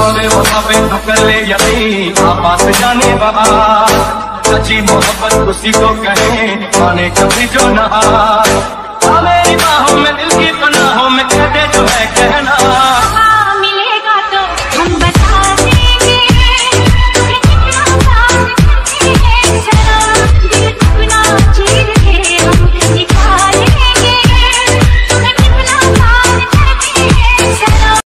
बोले वहाँ पे तो कर ले यकीन, आपास जाने बाहर, सच्ची मोहब्बत उसी को कहे, माने कभी जो नहा, मेरी बाहों में दिल की पनाह।